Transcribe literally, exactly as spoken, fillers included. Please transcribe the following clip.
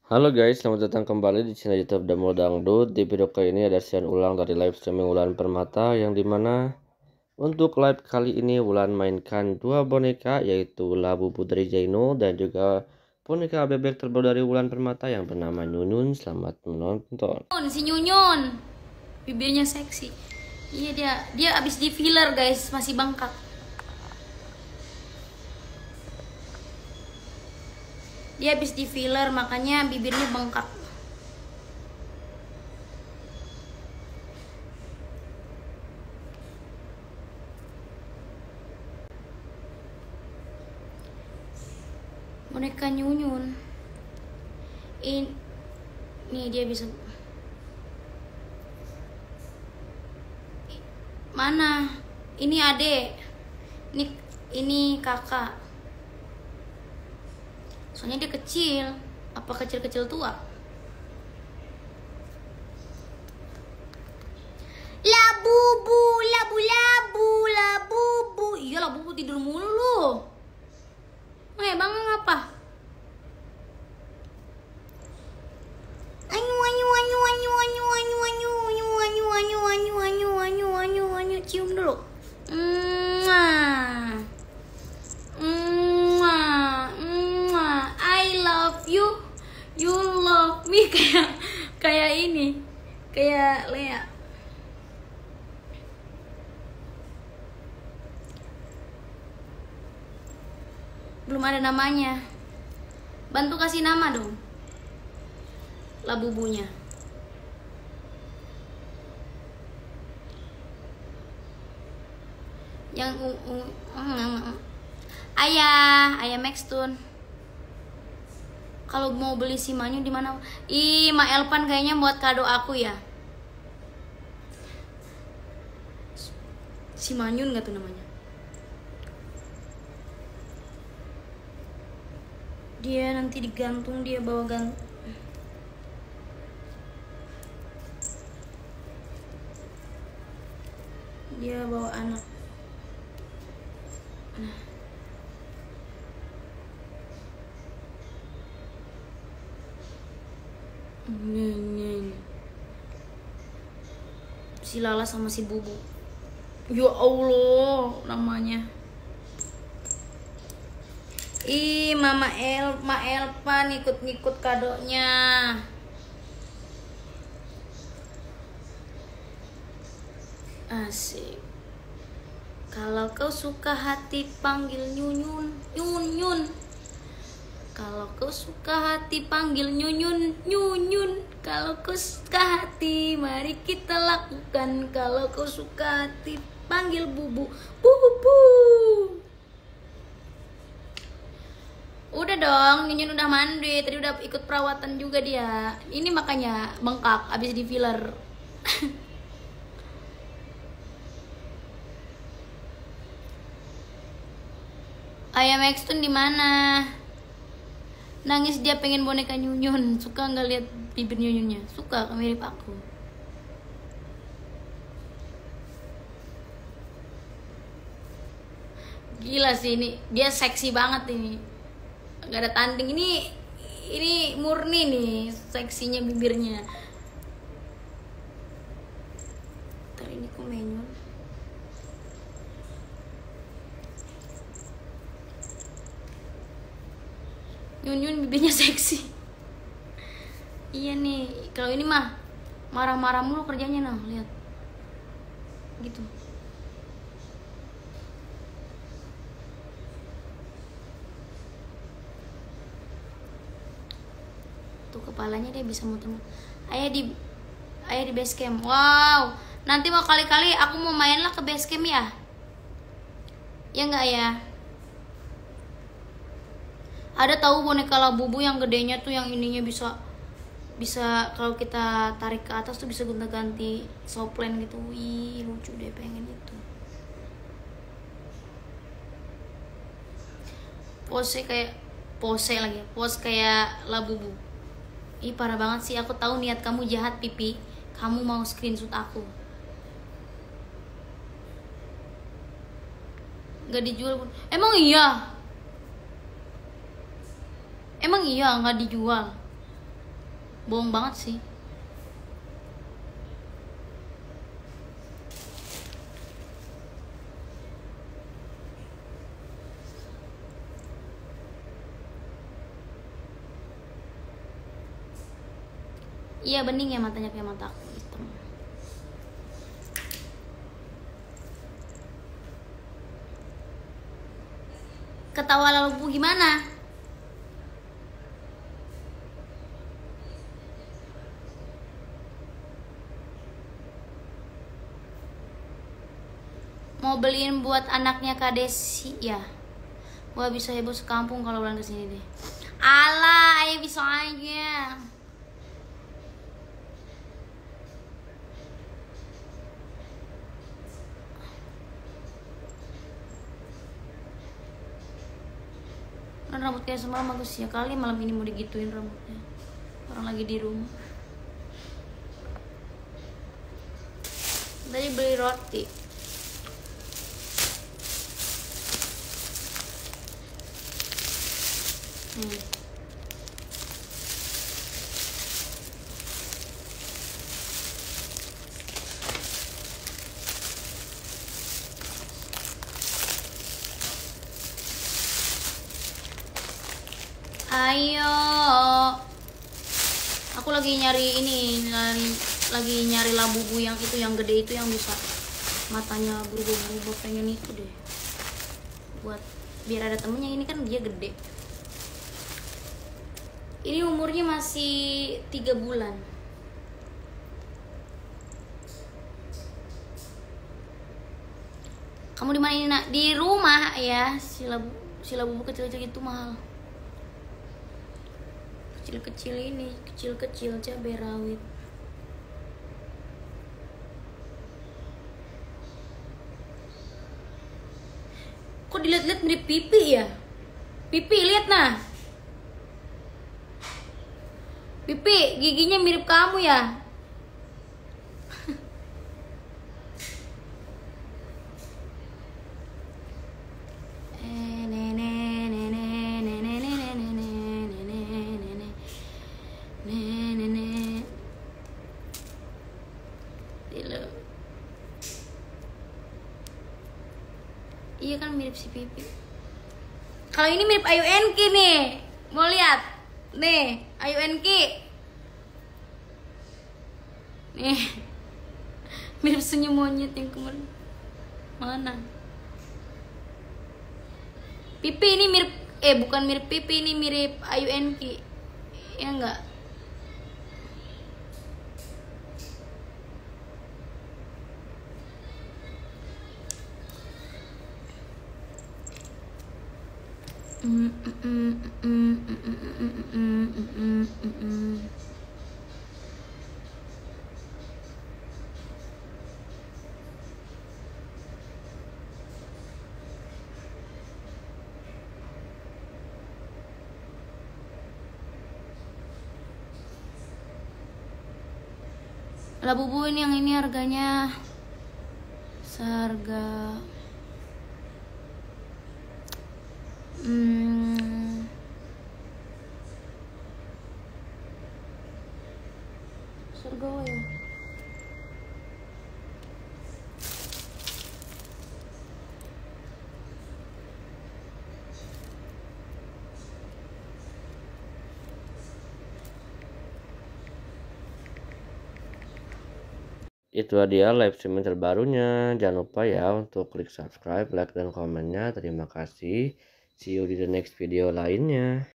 Halo guys, selamat datang kembali di channel YouTube Damul Dangdut. Di video kali ini ada siaran ulang dari live streaming Wulan Permata, yang dimana untuk live kali ini Wulan mainkan dua boneka, yaitu Labu Putri Zaino dan juga boneka bebek terbaru dari Wulan Permata yang bernama Nyunyun. Selamat menonton. Si Nyunyun, bibirnya seksi. Iya, dia dia abis di filler guys, masih bengkak. Dia habis di filler, makanya bibirnya bengkak. Boneka Nyunyun. Ini, nih dia bisa. Mana? Ini adek. Ini ini kakak. Soalnya dia kecil. Apa kecil-kecil tua? Labubu, labu labu, labubu. Iya, labubu tidur mulu lu. Eh, bangun apa? Anyu anyu anyu anyu anyu anyu anyu anyu anyu anyu anyu anyu anyu anyu anyu cium dulu. Mwah. Mwah. Mwah. I love you. You love me. Kayak kayak ini. Kayak Lea. Belum ada namanya. Bantu kasih nama dong. Labubunya. Yang uh, uh, uh, uh. Ayah, ayah Maxtun. Kalau mau beli si Manyu di mana? Ih, Ma Elpan kayaknya buat kado aku ya. Si Manyun nggak tuh namanya? Dia nanti digantung, dia bawa gantung. Dia bawa anak. Nah. Si Lala sama si Bubu. Ya Allah, namanya. Ih, Mama El, Ma Elpan ikut-ikut kadonya. Asik. Kalau kau suka hati panggil Nyunyun, Nyunyun. Kalau kau suka hati panggil Nyunyun, Nyunyun. Kalau kau suka hati mari kita lakukan. Kalau kau suka hati panggil Bubu, Bubu. Udah dong, Nyunyun udah mandi, tadi udah ikut perawatan juga dia. Ini makanya bengkak abis di filler. Ayah Maxtun di mana? Nangis dia pengen boneka Nyunyun. Suka nggak lihat bibir Nyunyunnya? Suka, mirip aku. Gila sih ini, dia seksi banget ini. Gak ada tanding ini, ini murni nih seksinya bibirnya. Ntar ini kok menu. Nyunyun bibirnya seksi. Iya nih, kalau ini mah marah-marah mulu kerjanya, nah lihat. Gitu. Tuh kepalanya dia bisa muter. Ayah di Ayah di base camp. Wow, nanti mau kali-kali aku mau main lah ke base camp ya. Ya enggak ya? Ada tahu boneka Labubu yang gedenya tuh, yang ininya bisa bisa kalau kita tarik ke atas tuh bisa gonta-ganti soplen gitu. Wih, lucu deh, pengen itu. Pose kayak pose lagi, pose kayak Labubu. Ih, parah banget sih, aku tahu niat kamu jahat, Pipi. Kamu mau screenshot aku. Gak dijual pun. Emang iya? Emang iya nggak dijual? Bohong banget sih. Iya bening ya matanya, kayak mata aku hitam. Ketawa lalu gimana? Mau beliin buat anaknya Kak Desi ya. Wah bisa heboh sekampung kalau bulan kesini deh. Alah, ayo bisa aja. Kan rambut kayak semalam bagus ya, kali malam ini mau digituin rambutnya. Orang lagi di rumah. Tadi beli roti. Hmm. Ayo, aku lagi nyari ini, lagi nyari labubu yang itu, yang gede itu, yang bisa matanya berubah-berubah. Pengen itu deh, buat biar ada temennya. Ini kan dia gede. Ini umurnya masih tiga bulan. Kamu di mana ini nak? Di rumah ya. Si labu, si labubu kecil-kecil itu mahal. Kecil-kecil ini, kecil-kecil cabai rawit. Kok dilihat-lihat mirip pipi ya? Pipi, lihat nah. Pipi, giginya mirip kamu ya? Iya kan mirip si Pipi. Kalau ini mirip Ayu Enki nih. Mau lihat? Nih, Ayu Enki. Nih. Mirip senyum monyet yang kemarin. Mana? Pipi ini mirip, eh bukan mirip Pipi, ini mirip Ayu Enki. Ya enggak? Labubu ini yang ini harganya seharga hmm, seharga apa ya? Itu dia live streaming terbarunya. Jangan lupa ya untuk klik subscribe, like, dan komennya. Terima kasih. See you di the next video lainnya.